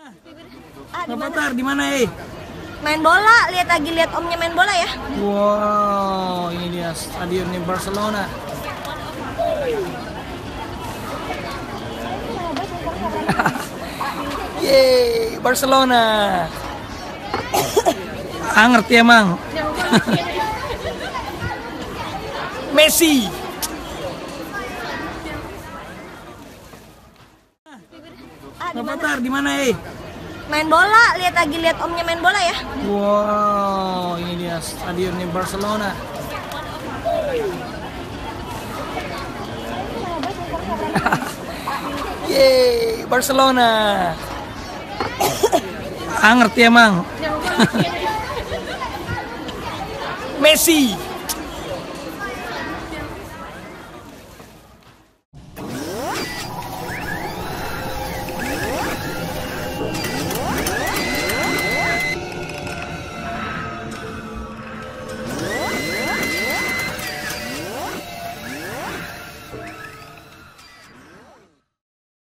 Bapak di mana Main bola, lihat omnya main bola ya. Wow, ini dia stadion di Barcelona. Yeay, Barcelona. Ngerti emang. Messi. Bapak di mana Main bola, lihat omnya main bola ya. Wow, ini dia stadion di Barcelona. Yeay, Barcelona. Ngerti emang. Messi.